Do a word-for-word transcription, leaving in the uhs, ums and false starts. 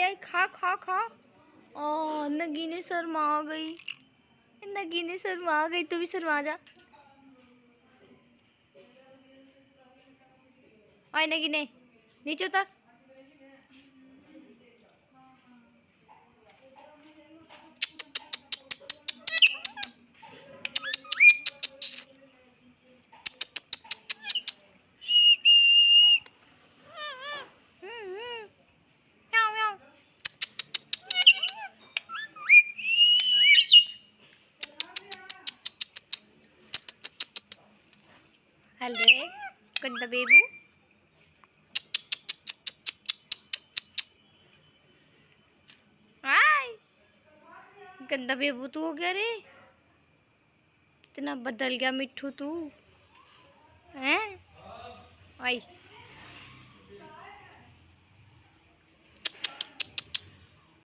आई खा खा खा। ओ नगीने शर्मा आ गई, नगीने शर्मा आ गई। तू भी शर्मा जा। आए नगीने नीचे उतर। हेलो गंदा बेबू। हाय गंदा बेबू तू हो गया रे। कितना बदल गया मिट्ठू तू हैं। आई